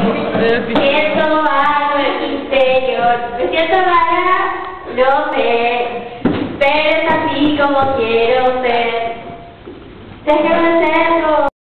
Siento algo en mi interior. Me siento rara, no sé. Pero es así como quiero ser.